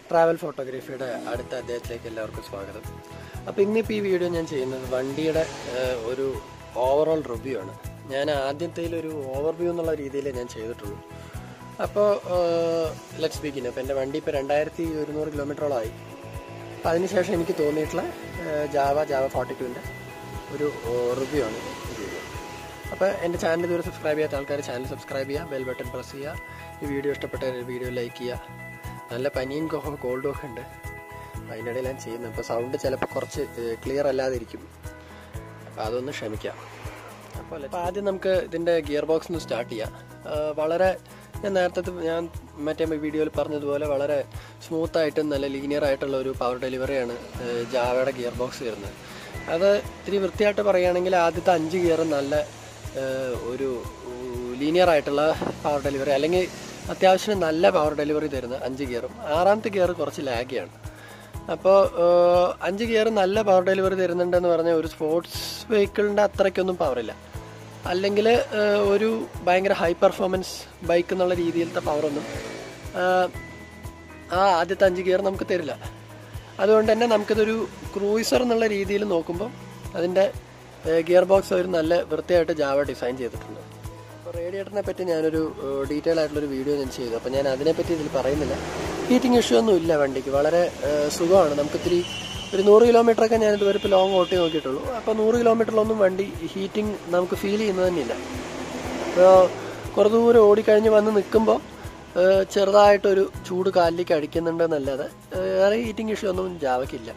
Travel ഫോട്ടോഗ്രാഫിയുടെ അടുത്ത അധ്യായത്തിലേക്ക് എല്ലാവർക്കും സ്വാഗതം. അപ്പോൾ ഇന്നിപ്പോൾ ഈ വീഡിയോ ഞാൻ ചെയ്യുന്നത് വണ്ടിയുടെ ഒരു ഓവറോൾ റിവ്യൂ ആണ്. ഞാൻ ആദ്യത്തേലൊരു ഓവർവ്യൂ എന്നുള്ള രീതിയിലേ ഞാൻ ചെയ്തിട്ടുള്ളൂ. അപ്പോൾ ലെറ്റ്സ് ബിഗിൻ. അപ്പോൾ എൻ്റെ വണ്ടി ഇപ്പോൾ 2100 കിലോമീറ്ററോളമായി. അപ്പോൾ അതിനുശേഷം എനിക്ക് തോന്നിയിട്ടുള്ള ജാവ 42ൻ്റെ ഒരു റിവ്യൂ ആണ് ഈ വീഡിയോ. അപ്പോൾ എൻ്റെ ചാനൽ ഇതുവരെ സബ്സ്ക്രൈബ് ചെയ്യാത്ത ആൾക്കാർ ചാനൽ സബ്സ്ക്രൈബ് ചെയ്യുക, ബെൽ ബട്ടൺ പ്രസ് ചെയ്യുക, ഈ വീഡിയോ ഇഷ്ടപ്പെട്ട വീഡിയോ ലൈക്ക് ചെയ്യുക. നല്ല പനിയും കോൾഡും ഒക്കെ ഉണ്ട്, അതിൻ്റെ ഇടയിൽ ഞാൻ ചെയ്യുന്നത്. അപ്പോൾ സൗണ്ട് ചിലപ്പോൾ കുറച്ച് ക്ലിയർ അല്ലാതിരിക്കും, അപ്പോൾ അതൊന്ന് ക്ഷമിക്കാം. അപ്പോൾ ആദ്യം നമുക്ക് ഇതിൻ്റെ ഗിയർ ബോക്സ് ഒന്ന് സ്റ്റാർട്ട് ചെയ്യാം. വളരെ ഞാൻ മറ്റേ വീഡിയോയിൽ പറഞ്ഞതുപോലെ വളരെ സ്മൂത്തായിട്ടും നല്ല ലീനിയർ ആയിട്ടുള്ള ഒരു പവർ ഡെലിവറിയാണ് ജാവയുടെ ഗിയർ ബോക്സ് വരുന്നത്. അത് ഇത്തിരി വൃത്തിയായിട്ട് പറയുകയാണെങ്കിൽ ആദ്യത്തെ 5 ഗിയർ നല്ല ഒരു ലീനിയർ ആയിട്ടുള്ള പവർ ഡെലിവറി, അല്ലെങ്കിൽ അത്യാവശ്യം നല്ല പവർ ഡെലിവറി തരുന്ന 5 ഗിയറും 6ാമത്തെ ഗിയർ കുറച്ച് ലാഗിയാണ്. അപ്പോൾ 5 ഗിയർ നല്ല പവർ ഡെലിവറി തരുന്നുണ്ടെന്ന് പറഞ്ഞാൽ ഒരു സ്പോർട്സ് വെഹിക്കിളിൻ്റെ അത്രയ്ക്കൊന്നും പവറില്ല, അല്ലെങ്കിൽ ഒരു ഭയങ്കര ഹൈ പെർഫോമൻസ് ബൈക്ക് എന്നുള്ള രീതിയിലത്തെ പവറൊന്നും ആ ആദ്യത്തെ 5 ഗിയർ നമുക്ക് തരില്ല. അതുകൊണ്ട് തന്നെ നമുക്കിതൊരു ക്രൂയിസർ എന്നുള്ള രീതിയിൽ നോക്കുമ്പോൾ അതിൻ്റെ ഗിയർ ബോക്സ് ഒരു നല്ല വൃത്തിയായിട്ട് ജാവ ഡിസൈൻ ചെയ്തിട്ടുണ്ട്. അപ്പോൾ റേഡിയേറ്ററിനെ പറ്റി ഞാനൊരു ഡീറ്റെയിൽ ആയിട്ടുള്ളൊരു വീഡിയോ ഞാൻ ചെയ്തു. അപ്പോൾ ഞാൻ അതിനെപ്പറ്റി ഇതിൽ പറയുന്നില്ല. ഹീറ്റിംഗ് ഇഷ്യൂ ഒന്നും ഇല്ല വണ്ടിക്ക്, വളരെ സുഖമാണ്. നമുക്കിത്തിരി ഒരു 100 കിലോമീറ്ററൊക്കെ ഞാൻ ഇതുവരെ ഇപ്പോൾ ലോങ് ഓട്ടി നോക്കിയിട്ടുള്ളൂ. അപ്പോൾ 100 കിലോമീറ്ററിലൊന്നും വണ്ടി ഹീറ്റിംഗ് നമുക്ക് ഫീൽ ചെയ്യുന്നത് തന്നെയില്ല. അപ്പോൾ കുറേ ദൂരം ഓടിക്കഴിഞ്ഞ് വന്ന് നിൽക്കുമ്പോൾ ചെറുതായിട്ടൊരു ചൂട് കാലിലേക്ക് അടിക്കുന്നുണ്ടെന്നല്ലാതെ വേറെ ഹീറ്റിംഗ് ഇഷ്യൂ ഒന്നും ജാവയ്ക്കില്ല.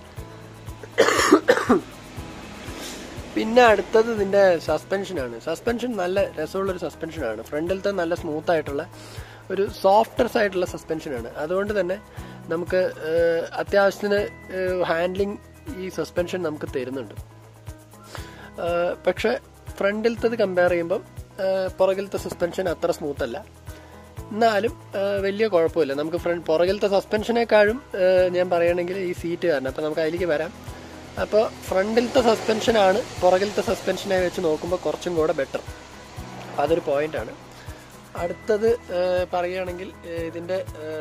പിന്നെ അടുത്തത് ഇതിൻ്റെ സസ്പെൻഷനാണ്. സസ്പെൻഷൻ നല്ല രസമുള്ളൊരു സസ്പെൻഷനാണ്. ഫ്രണ്ടിലത്തെ നല്ല സ്മൂത്തായിട്ടുള്ള ഒരു സോഫ്റ്റ്നെസ് ആയിട്ടുള്ള സസ്പെൻഷനാണ്. അതുകൊണ്ട് തന്നെ നമുക്ക് അത്യാവശ്യത്തിന് ഹാൻഡ്ലിങ് ഈ സസ്പെൻഷൻ നമുക്ക് തരുന്നുണ്ട്. പക്ഷെ ഫ്രണ്ടിലത്തത് കമ്പയർ ചെയ്യുമ്പം പുറകിലത്തെ സസ്പെൻഷൻ അത്ര സ്മൂത്തല്ല, എന്നാലും വലിയ കുഴപ്പമില്ല. നമുക്ക് പുറകിലത്തെ സസ്പെൻഷനേക്കാളും ഞാൻ പറയുകയാണെങ്കിൽ ഈ സീറ്റ് കാരണം. അപ്പോൾ നമുക്ക് അതിലേക്ക് വരാം. അപ്പോൾ ഫ്രണ്ടിലത്തെ സസ്പെൻഷനാണ് പുറകിലത്തെ സസ്പെൻഷനെ വെച്ച് നോക്കുമ്പോൾ കുറച്ചും കൂടെ ബെറ്റർ. അതൊരു പോയിൻ്റാണ്. അടുത്തത് പറയുകയാണെങ്കിൽ ഇതിൻ്റെ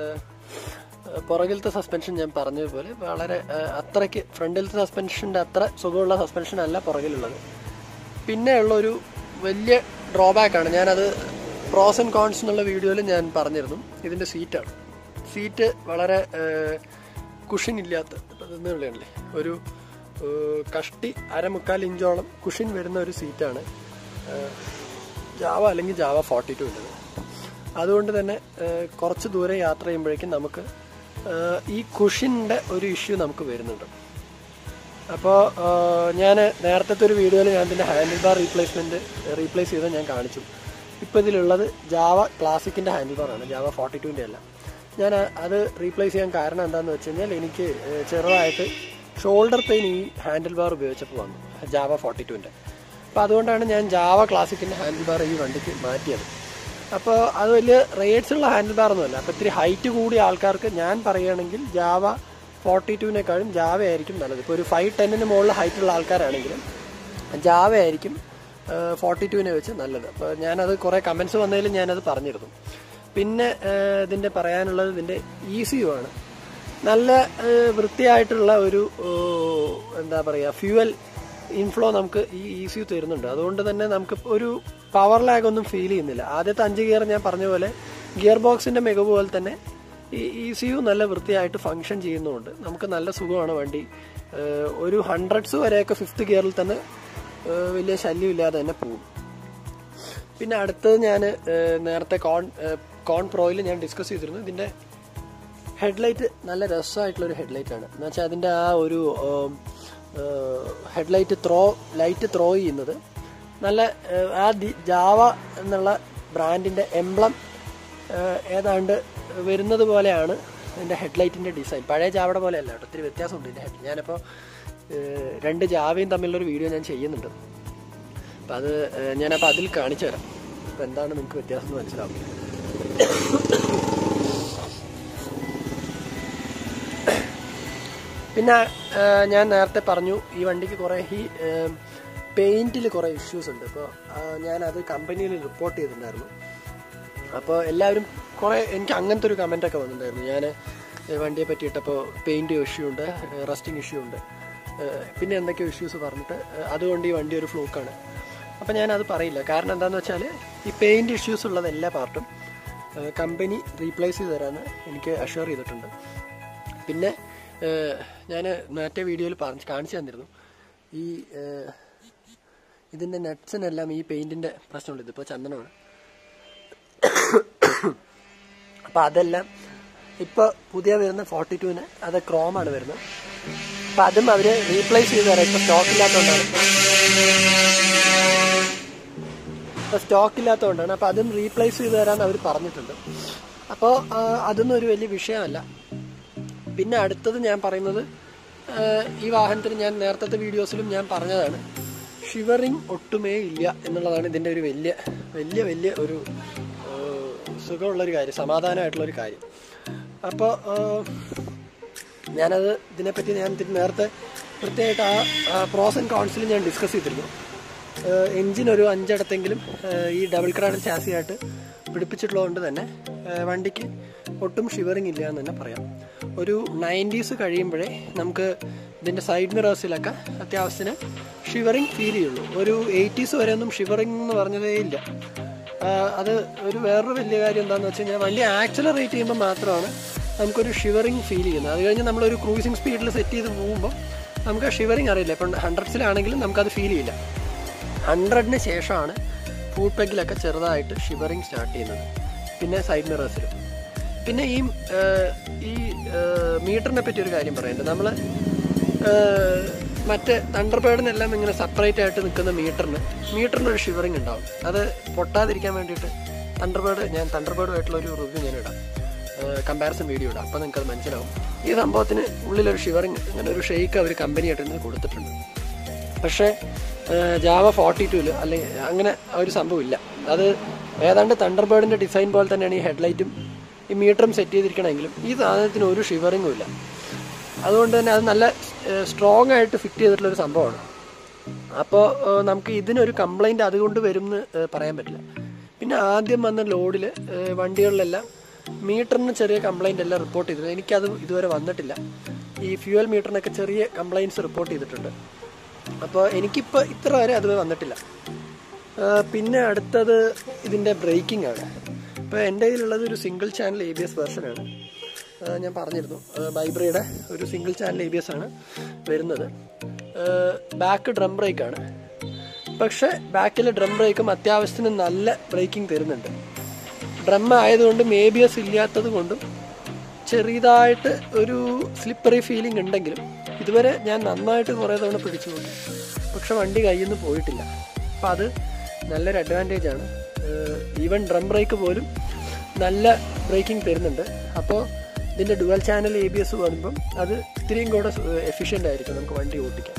പുറകിലത്തെ സസ്പെൻഷൻ ഞാൻ പറഞ്ഞതുപോലെ വളരെ അത്രയ്ക്ക് ഫ്രണ്ടിലത്തെ സസ്പെൻഷൻ്റെ അത്ര സുഖമുള്ള സസ്പെൻഷൻ അല്ല പുറകിലുള്ളത്. പിന്നെ ഉള്ളൊരു വലിയ ഡ്രോബാക്കാണ്, ഞാനത് പ്രോസ് ആൻഡ് കോൺസ് എന്നുള്ള വീഡിയോയിൽ ഞാൻ പറഞ്ഞിരുന്നു. ഇതിൻ്റെ സീറ്റാണ്. സീറ്റ് വളരെ കുഷൻ ഇല്ലാത്ത നിന്നുള്ളതല്ലേ, ഒരു കഷ്ടി 1/4 ഇഞ്ചോളം കുഷൻ വരുന്ന ഒരു സീറ്റാണ് ജാവ അല്ലെങ്കിൽ ജാവ 42 അതുകൊണ്ട് തന്നെ കുറച്ച് ദൂരം യാത്ര ചെയ്യുമ്പോഴേക്കും നമുക്ക് ഈ കുഷിൻ്റെ ഒരു ഇഷ്യൂ നമുക്ക് വരുന്നുണ്ട്. അപ്പോൾ ഞാൻ നേരത്തെ ഒരു വീഡിയോയിൽ ഞാൻ ഇതിൻ്റെ ഹാൻഡിൽ ബാർ റീപ്ലേസ് ചെയ്ത് ഞാൻ കാണിച്ചു. ഇപ്പോൾ ഇതിലുള്ളത് ജാവ ക്ലാസിക്കിൻ്റെ ഹാൻഡിൽ ബാറാണ്, ജാവ 42ൻ്റെ അല്ല. ഞാൻ അത് റീപ്ലേസ് ചെയ്യാൻ കാരണം എന്താണെന്ന് വെച്ച് കഴിഞ്ഞാൽ എനിക്ക് ചെറുതായിട്ട് ഷോൾഡർ പെയിൻ ഈ ഹാൻഡിൽ ബാർ ഉപയോഗിച്ചപ്പോൾ വന്നു ജാവ 42ൻ്റെ. അപ്പോൾ അതുകൊണ്ടാണ് ഞാൻ ജാവ ക്ലാസിക്കിൻ്റെ ഹാൻഡിൽ ബാർ ഈ വണ്ടിക്ക് മാറ്റിയത്. അപ്പോൾ അത് വലിയ റേറ്റ്സുള്ള ഹാൻഡിൽ ബാറൊന്നുമല്ല. അപ്പോൾ ഇത്തിരി ഹൈറ്റ് കൂടിയ ആൾക്കാർക്ക് ഞാൻ പറയുകയാണെങ്കിൽ ജാവ 42നെക്കാളും ജാവ ആയിരിക്കും നല്ലത്. ഇപ്പോൾ ഒരു 5'10" മുകളിൽ ഹൈറ്റുള്ള ആൾക്കാരാണെങ്കിലും ജാവ ആയിരിക്കും 42നെ വെച്ച് നല്ലത്. അപ്പോൾ ഞാനത് കുറേ കമൻസ് വന്നതിലും ഞാനത് പറഞ്ഞിരുന്നു. പിന്നെ ഇതിൻ്റെ പറയാനുള്ളത് ഇതിൻ്റെ ECU ആണ്. നല്ല വൃത്തിയായിട്ടുള്ള ഒരു എന്താ പറയുക ഫ്യൂവൽ ഇൻഫ്ലോ നമുക്ക് ഈ ECU തരുന്നുണ്ട്. അതുകൊണ്ട് തന്നെ നമുക്ക് ഒരു പവർ ലാഗ് ഒന്നും ഫീൽ ചെയ്യുന്നില്ല. ആദ്യത്തെ 5 ഗിയർ ഞാൻ പറഞ്ഞ പോലെ ഗിയർ ബോക്സിൻ്റെ മികവ് പോലെ തന്നെ ഈ ECU നല്ല വൃത്തിയായിട്ട് ഫങ്ഷൻ ചെയ്യുന്നതുകൊണ്ട് നമുക്ക് നല്ല സുഖമാണ്. വണ്ടി ഒരു 100s വരെയൊക്കെ 5th ഗിയറിൽ തന്നെ വലിയ ശല്യമില്ലാതെ തന്നെ പോകും. പിന്നെ അടുത്തത് ഞാൻ നേരത്തെ കോൺ പ്രോയിൽ ഞാൻ ഡിസ്കസ് ചെയ്തിരുന്നു. ഇതിൻ്റെ ഹെഡ്ലൈറ്റ് നല്ല രസമായിട്ടുള്ളൊരു ഹെഡ്ലൈറ്റാണ്. എന്ന് വെച്ചാൽ അതിൻ്റെ ആ ഒരു ഹെഡ്ലൈറ്റ് ലൈറ്റ് ത്രോ ചെയ്യുന്നത് നല്ല ആ ജാവ എന്നുള്ള ബ്രാൻഡിൻ്റെ എംബ്ലം ഏതാണ്ട് വരുന്നത് പോലെയാണ് ഇതിൻ്റെ ഹെഡ്ലൈറ്റിൻ്റെ ഡിസൈൻ. പഴയ ജാവയുടെ പോലെ അല്ല കേട്ടോ, ഒത്തിരി വ്യത്യാസമുണ്ട് ഇതിൻ്റെ ഹെഡ്. ഞാനിപ്പോൾ 2 ജാവയും തമ്മിലുള്ളൊരു വീഡിയോ ഞാൻ ചെയ്യുന്നുണ്ട്. അപ്പം അത് ഞാനപ്പോൾ അതിൽ കാണിച്ചു തരാം. അപ്പോൾ എന്താണ് നിങ്ങൾക്ക് വ്യത്യാസം എന്ന് മനസ്സിലാവും. പിന്നെ ഞാൻ നേരത്തെ പറഞ്ഞു ഈ വണ്ടിക്ക് കുറേ പെയിൻറ്റിൽ കുറേ ഇഷ്യൂസ് ഉണ്ട്. ഇപ്പോൾ ഞാനത് കമ്പനിയിൽ റിപ്പോർട്ട് ചെയ്തിട്ടുണ്ടായിരുന്നു. അപ്പോൾ എല്ലാവരും കുറേ എനിക്ക് അങ്ങനത്തെ ഒരു കമൻറ്റൊക്കെ വന്നിട്ടുണ്ടായിരുന്നു. ഞാൻ വണ്ടിയെ പറ്റിയിട്ടപ്പോൾ പെയിൻറ്റ് ഇഷ്യൂ ഉണ്ട്, റസ്റ്റിംഗ് ഇഷ്യൂ ഉണ്ട്, പിന്നെ എന്തൊക്കെയോ ഇഷ്യൂസ് പറഞ്ഞിട്ട് അതുകൊണ്ട് ഈ വണ്ടി ഒരു ഫ്ലൂക്കാണ്. അപ്പോൾ ഞാനത് പറയില്ല. കാരണം എന്താണെന്ന് വെച്ചാൽ ഈ പെയിൻറ്റ് ഇഷ്യൂസ് ഉള്ളത് എല്ലാ പാർട്ടും കമ്പനി റീപ്ലേസ് ചെയ്ത് തരാമെന്ന് എനിക്ക് അഷ്വർ ചെയ്തിട്ടുണ്ട്. പിന്നെ ഞാൻ മറ്റേ വീഡിയോയിൽ കാണിച്ചു തന്നിരുന്നു ഈ ഇതിൻ്റെ നട്ട്സിനെല്ലാം ഈ പെയിൻറ്റിൻ്റെ പ്രശ്നമുണ്ട്. ഇതിപ്പോൾ ചന്ദനമാണ്. അപ്പോൾ അതെല്ലാം ഇപ്പോൾ പുതിയ വരുന്ന 42-ന് അത് ക്രോമാണ് വരുന്നത്. അപ്പം അതും അവർ റീപ്ലേസ് ചെയ്ത് തരാം. ഇപ്പോൾ സ്റ്റോക്കില്ലാത്തതുകൊണ്ടാണ്. അപ്പോൾ അതും റീപ്ലേസ് ചെയ്ത് തരാമെന്ന് അവർ പറഞ്ഞിട്ടുണ്ട്. അപ്പോൾ അതൊന്നും ഒരു വലിയ വിഷയമല്ല. പിന്നെ അടുത്തത് ഞാൻ പറയുന്നത്, ഈ വാഹനത്തിന് ഞാൻ നേരത്തെ വീഡിയോസിലും ഞാൻ പറഞ്ഞതാണ്, ഷിവറിങ് ഒട്ടുമേ ഇല്ല എന്നുള്ളതാണ് ഇതിൻ്റെ ഒരു വലിയ വലിയ വലിയ ഒരു സുഖമുള്ളൊരു കാര്യം, സമാധാനമായിട്ടുള്ളൊരു കാര്യം. അപ്പോൾ ഞാനത് ഇതിനെപ്പറ്റി ഞാൻ നേരത്തെ പ്രത്യേകമായിട്ട് ആ പ്രോസ് ആൻഡ് കോൺസിൽ ഞാൻ ഡിസ്കസ് ചെയ്തിരുന്നു. എൻജിൻ ഒരു 5 ഇടത്തെങ്കിലും ഈ ഡബിൾ ക്രാഡൽ ചാസിയായിട്ട് പിടിപ്പിച്ചിട്ടുള്ളതുകൊണ്ട് തന്നെ വണ്ടിക്ക് ഒട്ടും ഷിവറിങ് ഇല്ല എന്ന് തന്നെ പറയാം. ഒരു 90s കഴിയുമ്പോഴേ നമുക്ക് ഇതിൻ്റെ സൈഡ് മിറേഴ്സിലൊക്കെ അത്യാവശ്യത്തിന് ഷിവറിങ് ഫീൽ ചെയ്യുള്ളൂ. ഒരു 80s വരെ ഒന്നും ഷിവറിങ് എന്ന് പറഞ്ഞതേ ഇല്ല. അത് ഒരു വേറൊരു വലിയ കാര്യം എന്താണെന്ന് വെച്ച് കഴിഞ്ഞാൽ വണ്ടി ആക്സിലറേറ്റ് ചെയ്യുമ്പോൾ മാത്രമാണ് നമുക്കൊരു ഷിവറിങ് ഫീൽ ചെയ്യുന്നത്. അത് കഴിഞ്ഞ് നമ്മളൊരു ക്രൂസിങ് സ്പീഡിൽ സെറ്റ് ചെയ്ത് പോകുമ്പോൾ നമുക്ക് ആ ഷിവറിങ് അറിയില്ല. ഇപ്പം 100സിലാണെങ്കിലും നമുക്കത് ഫീൽ ചെയ്യില്ല. 100ന് ശേഷമാണ് ഫുഡ് പെഗിലൊക്കെ ചെറുതായിട്ട് ഷിവറിങ് സ്റ്റാർട്ട് ചെയ്യുന്നത്. പിന്നെ സൈഡ് മിറേഴ്സിലും. പിന്നെ ഈ മീറ്ററിനെ പറ്റി ഒരു കാര്യം പറയുന്നുണ്ട്. നമ്മൾ മറ്റേ തണ്ടർബേർഡിനെല്ലാം ഇങ്ങനെ സെപ്പറേറ്റ് ആയിട്ട് നിൽക്കുന്ന മീറ്ററിനൊരു ഷിവറിങ് ഉണ്ടാവും. അത് പൊട്ടാതിരിക്കാൻ വേണ്ടിയിട്ട് ഞാൻ തണ്ടർബേർഡുമായിട്ടുള്ള ഒരു റിവ്യൂ ഞാൻ ഇടാം, കമ്പാരിസൺ വീഡിയോ ഇടാം. അപ്പോൾ നിങ്ങൾക്കത് മനസ്സിലാവും. ഈ സംഭവത്തിന് ഉള്ളിലൊരു ഷിവറിങ്, അങ്ങനെ ഒരു ഷെയ്ക്ക് അവർ കമ്പനിയായിട്ട് തന്നെ കൊടുത്തിട്ടുണ്ട്. പക്ഷേ ജാവ 42-ൽ അല്ലെങ്കിൽ അങ്ങനെ ഒരു സംഭവമില്ല. അത് ഏതാണ്ട് തണ്ടർബേർഡിൻ്റെ ഡിസൈൻ പോലെ തന്നെയാണ് ഈ ഹെഡ്ലൈറ്റും ഈ മീറ്ററും സെറ്റ് ചെയ്തിരിക്കണമെങ്കിലും ഈ സാധനത്തിന് ഒരു ഷിവറിങ്ങും ഇല്ല. അതുകൊണ്ട് തന്നെ അത് നല്ല സ്ട്രോങ് ആയിട്ട് ഫിറ്റ് ചെയ്തിട്ടുള്ളൊരു സംഭവമാണ്. അപ്പോൾ നമുക്ക് ഇതിനൊരു കംപ്ലൈൻറ്റ് അതുകൊണ്ട് വരും എന്ന് പറയാൻ പറ്റില്ല. പിന്നെ ആദ്യം വന്ന ലോഡിൽ വണ്ടികളിലെല്ലാം മീറ്ററിന് ചെറിയ കംപ്ലൈൻ്റ് എല്ലാം റിപ്പോർട്ട് ചെയ്തിട്ടുണ്ട്. എനിക്കത് ഇതുവരെ വന്നിട്ടില്ല. ഈ ഫ്യൂവൽ മീറ്ററിനൊക്കെ ചെറിയ കംപ്ലൈൻറ്റ്സ് റിപ്പോർട്ട് ചെയ്തിട്ടുണ്ട്. അപ്പോൾ എനിക്കിപ്പോൾ ഇത്ര വരെ അത് വന്നിട്ടില്ല. പിന്നെ അടുത്തത് ഇതിൻ്റെ ബ്രേക്കിംഗ് ആണ്. ഇപ്പോൾ എൻ്റെ കയ്യിലുള്ളത് ഒരു സിംഗിൾ ചാനൽ ABS വെർഷനാണ്. ഞാൻ പറഞ്ഞിരുന്നു, വൈബ്രയുടെ ഒരു സിംഗിൾ ചാനൽ ABS ആണ് വരുന്നത്. ബാക്ക് ഡ്രം ബ്രേക്കാണ്. പക്ഷേ ബാക്കിലെ ഡ്രം ബ്രേക്കും അത്യാവശ്യത്തിന് നല്ല ബ്രേക്കിംഗ് തരുന്നുണ്ട്. ഡ്രം ആയതുകൊണ്ടും ABS ഇല്ലാത്തത് കൊണ്ടും ചെറിയതായിട്ട് ഒരു സ്ലിപ്പറി ഫീലിംഗ് ഉണ്ടെങ്കിലും ഇതുവരെ ഞാൻ നന്നായിട്ട് കുറേ തവണ പിടിച്ചു നോക്കി. പക്ഷെ വണ്ടി കയ്യിൽ നിന്ന് പോയിട്ടില്ല. അപ്പം അത് നല്ലൊരു അഡ്വാൻറ്റേജാണ്. ഈവൻ ഡ്രം ബ്രേക്ക് പോലും നല്ല ബ്രേക്കിംഗ് തരുന്നുണ്ട്. അപ്പോൾ ഇതിൻ്റെ ഡുവൽ ചാനൽ ABS വരുമ്പം അത് ഇത്തിരിയും കൂടെ എഫിഷ്യൻ്റ് ആയിരിക്കും നമുക്ക് വണ്ടി ഓട്ടിക്കാൻ.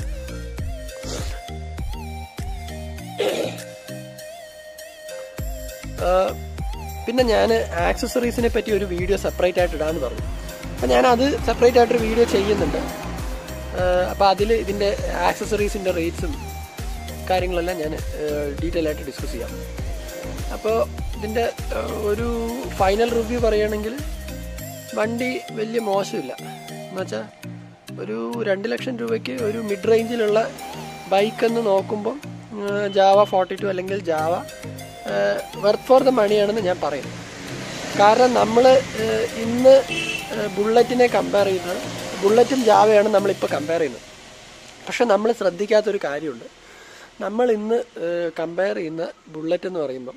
പിന്നെ ഞാൻ ആക്സസറീസിനെ പറ്റി ഒരു വീഡിയോ സെപ്പറേറ്റ് ആയിട്ട് ഇടാമെന്ന് പറഞ്ഞു. അപ്പം ഞാനത് സെപ്പറേറ്റ് ആയിട്ടൊരു വീഡിയോ ചെയ്യുന്നുണ്ട്. അപ്പോൾ അതിൽ ഇതിൻ്റെ ആക്സസറീസിൻ്റെ റേറ്റ്സും കാര്യങ്ങളെല്ലാം ഞാൻ ഡീറ്റെയിൽ ആയിട്ട് ഡിസ്കസ് ചെയ്യാം. അപ്പോൾ ഇതിൻ്റെ ഒരു ഫൈനൽ റിവ്യൂ പറയുകയാണെങ്കിൽ വണ്ടി വലിയ മോശമില്ല. എന്നുവെച്ചാൽ ഒരു 2 ലക്ഷം രൂപയ്ക്ക് ഒരു മിഡ് റേഞ്ചിലുള്ള ബൈക്കെന്ന് നോക്കുമ്പം ജാവ 42 അല്ലെങ്കിൽ ജാവ വർത്ത് ഫോർ ദ മണിയാണെന്ന് ഞാൻ പറയുന്നു. കാരണം നമ്മൾ ഇന്ന് ബുള്ളറ്റിനെ കമ്പയർ ചെയ്യുന്നത്, ബുള്ളറ്റും ജാവയാണ് നമ്മളിപ്പോൾ കമ്പയർ ചെയ്യുന്നത്. പക്ഷെ നമ്മൾ ശ്രദ്ധിക്കാത്തൊരു കാര്യമുണ്ട്. നമ്മൾ ഇന്ന് കമ്പയർ ചെയ്യുന്ന ബുള്ളറ്റ് എന്ന് പറയുമ്പം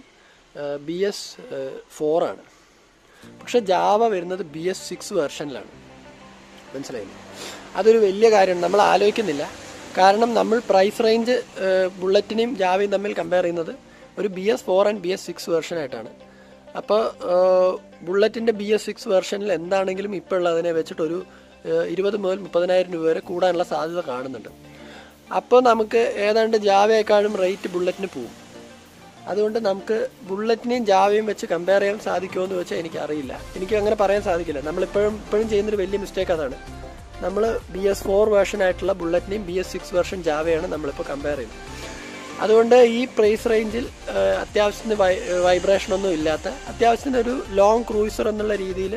BS4 ആണ്. പക്ഷെ ജാവ വരുന്നത് BS6 വെർഷനിലാണ്. മനസ്സിലായില്ലേ? അതൊരു വലിയ കാര്യമാണ്, നമ്മൾ ആലോചിക്കുന്നില്ല. കാരണം നമ്മൾ പ്രൈസ് റേഞ്ച് ബുള്ളറ്റിനെയും ജാവയും തമ്മിൽ കമ്പയർ ചെയ്യുന്നത് ഒരു BS4 ആൻഡ് BS6 വെർഷനായിട്ടാണ്. അപ്പോൾ ബുള്ളറ്റിൻ്റെ BS6 വെർഷനിൽ എന്താണെങ്കിലും ഇപ്പോൾ ഉള്ളതിനെ വെച്ചിട്ടൊരു 20 മുതൽ 30,000 രൂപ വരെ കൂടാനുള്ള സാധ്യത കാണുന്നുണ്ട്. അപ്പോൾ നമുക്ക് ഏതാണ്ട് ജാവയെക്കാളും റേറ്റ് ബുള്ളറ്റിന് പോവും. അതുകൊണ്ട് നമുക്ക് ബുള്ളറ്റിനെയും ജാവയും വെച്ച് കമ്പയർ ചെയ്യാൻ സാധിക്കുമോ എന്ന് വെച്ചാൽ എനിക്കറിയില്ല. എനിക്ക് അങ്ങനെ പറയാൻ സാധിക്കില്ല. നമ്മളിപ്പോഴും ചെയ്യുന്നൊരു വലിയ മിസ്റ്റേക്ക് അതാണ്. നമ്മൾ BS4 വേർഷനായിട്ടുള്ള ബുള്ളറ്റിനെയും BS6 വേർഷൻ ജാവയാണ് നമ്മളിപ്പോൾ കമ്പയർ ചെയ്യുന്നത്. അതുകൊണ്ട് ഈ പ്രൈസ് റേഞ്ചിൽ അത്യാവശ്യത്തിന് വൈബ്രേഷനൊന്നും ഇല്ലാത്ത, അത്യാവശ്യത്തിന് ഒരു ലോങ് ക്രൂയിസർ എന്നുള്ള രീതിയിൽ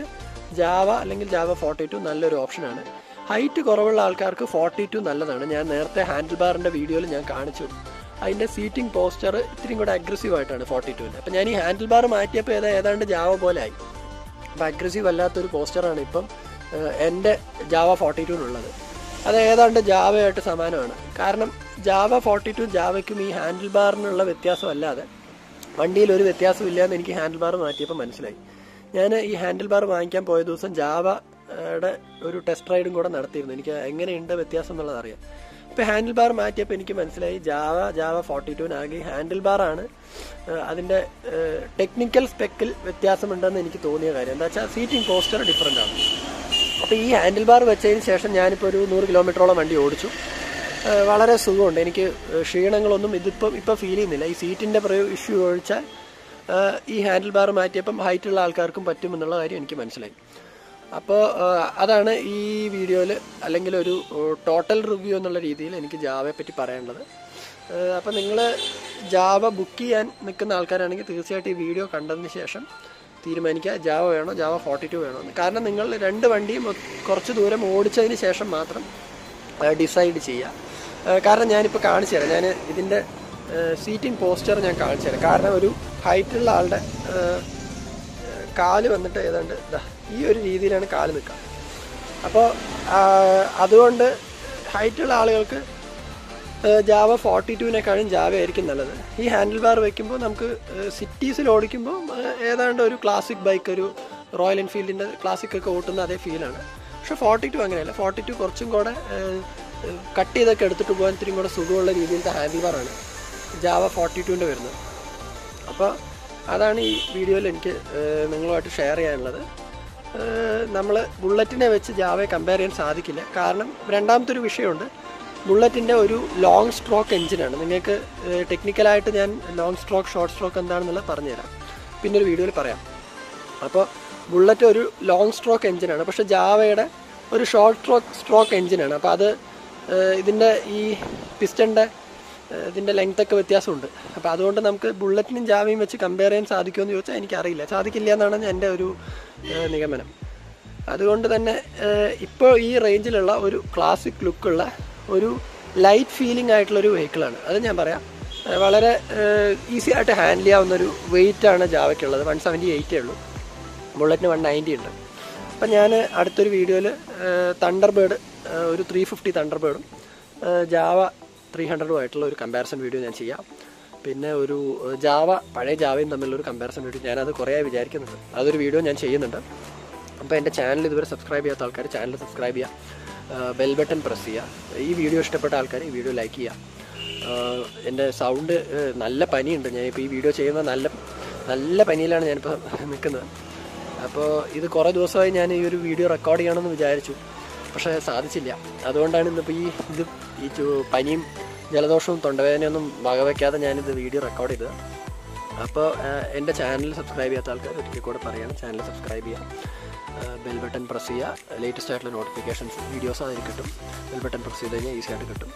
ജാവ അല്ലെങ്കിൽ ജാവ 42 നല്ലൊരു ഓപ്ഷനാണ്. ഹൈറ്റ് കുറവുള്ള ആൾക്കാർക്ക് 42 നല്ലതാണ്. ഞാൻ നേരത്തെ ഹാൻഡിൽ ബാറിൻ്റെ വീഡിയോയിൽ ഞാൻ കാണിച്ചു. അതിൻ്റെ സീറ്റിംഗ് പോസ്റ്റർ ഇത്തിരിയും കൂടെ അഗ്രസീവ് ആയിട്ടാണ് 42-ന്. അപ്പോൾ ഞാൻ ഈ ഹാൻഡിൽ ബാർ മാറ്റിയപ്പോൾ ഏതാണ്ട് ജാവ പോലെ ആയി. അപ്പോൾ അഗ്രസീവ് അല്ലാത്തൊരു പോസ്റ്ററാണ് ഇപ്പം എൻ്റെ ജാവ 42-നുള്ളത്. അത് ഏതാണ്ട് ജാവയായിട്ട് സമാനമാണ്. കാരണം ജാവ 42 ജാവയ്ക്കും ഈ ഹാൻഡിൽ ബാറിനുള്ള വ്യത്യാസമല്ലാതെ വണ്ടിയിൽ ഒരു വ്യത്യാസമില്ല എന്ന് എനിക്ക് ഹാൻഡിൽ ബാർ മാറ്റിയപ്പോൾ മനസ്സിലായി. ഞാൻ ഈ ഹാൻഡിൽ ബാർ വാങ്ങിക്കാൻ പോയ ദിവസം ജാവയുടെ ഒരു ടെസ്റ്റ് റൈഡും കൂടെ നടത്തിയിരുന്നു. എനിക്ക് എങ്ങനെയുണ്ട് വ്യത്യാസം എന്നുള്ളത് അറിയാം. ഇപ്പോൾ ഹാൻഡിൽ ബാർ മാറ്റിയപ്പോൾ എനിക്ക് മനസ്സിലായി ജാവ 42-നാകെ ഹാൻഡിൽ ബാറാണ് അതിൻ്റെ ടെക്നിക്കൽ സ്പെക്കിൽ വ്യത്യാസമുണ്ടെന്ന് എനിക്ക് തോന്നിയ കാര്യം. എന്താ വെച്ചാൽ സീറ്റിംഗ് പോസ്റ്റർ ഡിഫറൻ്റ് ആണ്. അപ്പോൾ ഈ ഹാൻഡിൽ ബാർ വെച്ചതിന് ശേഷം ഞാനിപ്പോൾ ഒരു 100 കിലോമീറ്ററോളം വണ്ടി ഓടിച്ചു. വളരെ സുഖമുണ്ട്. എനിക്ക് ക്ഷീണങ്ങളൊന്നും ഇപ്പോൾ ഫീൽ ചെയ്യുന്നില്ല. ഈ സീറ്റിൻ്റെ ഇഷ്യൂ ഒഴിച്ചാൽ ഈ ഹാൻഡിൽ ബാർ മാറ്റിയപ്പം ഹൈറ്റുള്ള ആൾക്കാർക്കും പറ്റുമെന്നുള്ള കാര്യം എനിക്ക് മനസ്സിലായി. അപ്പോൾ അതാണ് ഈ വീഡിയോയിൽ അല്ലെങ്കിൽ ഒരു ടോട്ടൽ റിവ്യൂ എന്നുള്ള രീതിയിൽ എനിക്ക് ജാവയെ പറ്റി പറയാനുള്ളത്. അപ്പോൾ നിങ്ങൾ ജാവ ബുക്ക് ചെയ്യാൻ നിൽക്കുന്ന ആൾക്കാരാണെങ്കിൽ തീർച്ചയായിട്ടും ഈ വീഡിയോ കണ്ടതിന് ശേഷം തീരുമാനിക്കുക ജാവ വേണോ ജാവ 42 വേണോ എന്ന്. കാരണം നിങ്ങൾ 2 വണ്ടിയും കുറച്ച് ദൂരം ഓടിച്ചതിന് ശേഷം മാത്രം ഡിസൈഡ് ചെയ്യുക. കാരണം ഞാനിപ്പോൾ കാണിച്ചു തരാം. ഞാൻ ഇതിൻ്റെ സീറ്റിംഗ് പോസ്റ്റർ ഞാൻ കാണിച്ചു തരാം. കാരണം ഒരു ഹൈറ്റുള്ള ആളുടെ കാല് വന്നിട്ട് ഏതാണ്ട് ഈ ഒരു രീതിയിലാണ് കാല് നിൽക്കുക. അപ്പോൾ അതുകൊണ്ട് ഹൈറ്റുള്ള ആളുകൾക്ക് ജാവ 42-നേക്കാളും ജാവ ആയിരിക്കും നല്ലത്. ഈ ഹാൻഡിൽ ബാർ വയ്ക്കുമ്പോൾ നമുക്ക് സിറ്റീസിൽ ഓടിക്കുമ്പോൾ ഏതാണ്ട് ഒരു ക്ലാസിക് ബൈക്ക്, ഒരു റോയൽ എൻഫീൽഡിൻ്റെ ക്ലാസിക് ഒക്കെ ഓട്ടുന്ന അതേ ഫീലാണ്. പക്ഷെ 42 അങ്ങനെയല്ല. 42 കുറച്ചും കൂടെ കട്ട് ചെയ്തൊക്കെ എടുത്തിട്ട് പോകാൻ ഇത്തിരി കൂടെ സുഖമുള്ള രീതിയിലത്തെ ഹാൻഡിൽ ബാറാണ് ജാവ 42-ൻ്റെ വരുന്നത്. അപ്പോൾ അതാണ് ഈ വീഡിയോയിൽ എനിക്ക് നിങ്ങളുമായിട്ട് ഷെയർ ചെയ്യാനുള്ളത്. നമ്മൾ ബുള്ളറ്റിനെ വെച്ച് ജാവയെ കമ്പയർ ചെയ്യാൻ സാധിക്കില്ല. കാരണം രണ്ടാമത്തെ ഒരു വിഷയമുണ്ട്. ബുള്ളറ്റിൻ്റെ ഒരു ലോങ് സ്ട്രോക്ക് എഞ്ചിനാണ്. നിങ്ങൾക്ക് ടെക്നിക്കലായിട്ട് ഞാൻ ലോങ് സ്ട്രോക്ക് ഷോർട്ട് സ്ട്രോക്ക് എന്താണെന്നുള്ളത് പറഞ്ഞുതരാം, പിന്നെ ഒരു വീഡിയോയിൽ പറയാം. അപ്പോൾ ബുള്ളറ്റ് ഒരു ലോങ് സ്ട്രോക്ക് എഞ്ചിനാണ്, പക്ഷേ ജാവയുടെ ഒരു ഷോർട്ട് സ്ട്രോക്ക് എഞ്ചിനാണ്. അപ്പോൾ അത് ഇതിൻ്റെ ഈ പിസ്റ്റൻ്റെ ഇതിൻ്റെ ലെങ്ത്തൊക്കെ വ്യത്യാസമുണ്ട്. അപ്പോൾ അതുകൊണ്ട് നമുക്ക് ബുള്ളറ്റിനും ജാവയും വെച്ച് കമ്പയർ ചെയ്യാൻ സാധിക്കുമെന്ന് ചോദിച്ചാൽ എനിക്കറിയില്ല. സാധിക്കില്ല എന്നാണ് എൻ്റെ ഒരു നിഗമനം. അതുകൊണ്ട് തന്നെ ഇപ്പോൾ ഈ റേഞ്ചിലുള്ള ഒരു ക്ലാസിക് ലുക്കുള്ള ഒരു ലൈറ്റ് ഫീലിംഗ് ആയിട്ടുള്ളൊരു വെഹിക്കിളാണ്. അത് ഞാൻ പറയാം. വളരെ ഈസി ആയിട്ട് ഹാൻഡിൽ ചെയ്യാവുന്നൊരു വെയിറ്റാണ് ജാവയ്ക്കുള്ളത്. 178 ഉള്ളൂ. ബുള്ളറ്റിന് 190 ഉണ്ട്. അപ്പം ഞാൻ അടുത്തൊരു വീഡിയോയിൽ തണ്ടർബേർഡ് ഒരു 350 തണ്ടർബേർഡും ജാവ 300 ആയിട്ടുള്ള ഒരു കമ്പാരിസൺ വീഡിയോ ഞാൻ ചെയ്യാം. പിന്നെ ഒരു പഴയ ജാവയും തമ്മിലുള്ളൊരു കമ്പാരിസൺ വീഡിയോ ഞാനത് കുറേ വിചാരിക്കുന്നുണ്ട്. അതൊരു വീഡിയോ ഞാൻ ചെയ്യുന്നുണ്ട്. അപ്പോൾ എൻ്റെ ചാനൽ ഇതുവരെ സബ്സ്ക്രൈബ് ചെയ്യാത്ത ആൾക്കാർ ചാനൽ സബ്സ്ക്രൈബ് ചെയ്യുക, ബെൽ ബട്ടൺ പ്രസ് ചെയ്യുക. ഈ വീഡിയോ ഇഷ്ടപ്പെട്ട ആൾക്കാർ ഈ വീഡിയോ ലൈക്ക് ചെയ്യുക. എൻ്റെ സൗണ്ട് നല്ല പനിയുണ്ട്. ഞാനിപ്പോൾ ഈ വീഡിയോ ചെയ്യുന്ന നല്ല പനിയിലാണ് ഞാനിപ്പോൾ നിൽക്കുന്നത്. അപ്പോൾ ഇത് കുറേ ദിവസമായി ഞാൻ ഈ ഒരു വീഡിയോ റെക്കോർഡ് ചെയ്യണമെന്ന് വിചാരിച്ചു, പക്ഷേ സാധിച്ചില്ല. അതുകൊണ്ടാണ് ഇന്നിപ്പോൾ ഈ പനിയും ജലദോഷവും തൊണ്ടവേദനയൊന്നും വകവയ്ക്കാതെ ഞാനിത് വീഡിയോ റെക്കോർഡ് ചെയ്തത്. അപ്പോൾ എൻ്റെ ചാനൽ സബ്സ്ക്രൈബ് ചെയ്യാത്ത ആൾക്കാർ ഒരിക്കൽ കൂടെ പറയുകയാണ്, ചാനൽ സബ്സ്ക്രൈബ് ചെയ്യുക, ബെൽ ബട്ടൺ പ്രസ് ചെയ്യുക. ലേറ്റസ്റ്റ് ആയിട്ടുള്ള നോട്ടിഫിക്കേഷൻസ് വീഡിയോസ് അതിൽ കിട്ടും. ബെൽ ബട്ടൺ പ്രസ് ചെയ്ത് കഴിഞ്ഞാൽ ഈസി ആയിട്ട് കിട്ടും.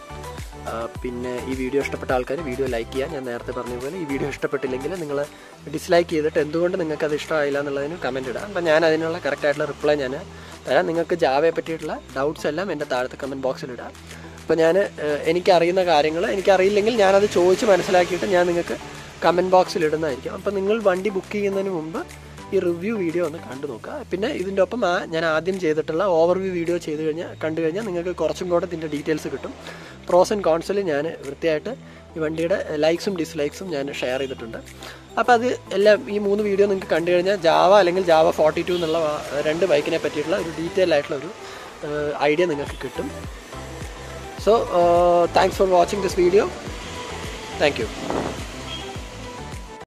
പിന്നെ ഈ വീഡിയോ ഇഷ്ടപ്പെട്ട ആൾക്കാർ വീഡിയോ ലൈക്ക് ചെയ്യുക. ഞാൻ നേരത്തെ പറഞ്ഞ പോലെ ഈ വീഡിയോ ഇഷ്ടപ്പെട്ടില്ലെങ്കിൽ നിങ്ങൾ ഡിസ്ലൈക്ക് ചെയ്തിട്ട് എന്തുകൊണ്ട് നിങ്ങൾക്കത് ഇഷ്ടമായില്ല എന്നുള്ളതിന് കമൻറ്റ് ഇടാം. അപ്പം ഞാൻ അതിനുള്ള കറക്റ്റായിട്ടുള്ള റിപ്ലൈ ഞാൻ തരാം. നിങ്ങൾക്ക് ജാവയെ പറ്റിയിട്ടുള്ള ഡൗട്ട്സ് എല്ലാം എൻ്റെ താഴത്തെ കമൻറ്റ് ബോക്സിൽ ഇടാം. അപ്പോൾ ഞാൻ എനിക്കറിയുന്ന കാര്യങ്ങൾ, എനിക്കറിയില്ലെങ്കിൽ ഞാനത് ചോദിച്ച് മനസ്സിലാക്കിയിട്ട് ഞാൻ നിങ്ങൾക്ക് കമൻറ്റ് ബോക്സിൽ ഇടുന്നതായിരിക്കും. അപ്പോൾ നിങ്ങൾ വണ്ടി ബുക്ക് ചെയ്യുന്നതിന് മുമ്പ് ഈ റിവ്യൂ വീഡിയോ ഒന്ന് കണ്ടു നോക്കുക. പിന്നെ ഇതിൻ്റെ ഒപ്പം ഞാൻ ആദ്യം ചെയ്തിട്ടുള്ള ഓവർവ്യൂ വീഡിയോ കണ്ടു കഴിഞ്ഞാൽ നിങ്ങൾക്ക് കുറച്ചും കൂടെ ഇതിൻ്റെ ഡീറ്റെയിൽസ് കിട്ടും. പ്രോസ് ആൻഡ് കോൺസിൽ ഞാൻ വൃത്തിയായിട്ട് ഈ വണ്ടിയുടെ ലൈക്സും ഡിസ്ലൈക്സും ഞാൻ ഷെയർ ചെയ്തിട്ടുണ്ട്. അപ്പോൾ അത് എല്ലാം ഈ 3 വീഡിയോ നിങ്ങൾക്ക് കണ്ടു കഴിഞ്ഞാൽ ജാവ അല്ലെങ്കിൽ ജാവ 42 എന്നുള്ള 2 ബൈക്കിനെ പറ്റിയിട്ടുള്ള ഒരു ഡീറ്റെയിൽ ആയിട്ടുള്ള ഒരു ഐഡിയ നിങ്ങൾക്ക് കിട്ടും. So thanks for watching this video. Thank U.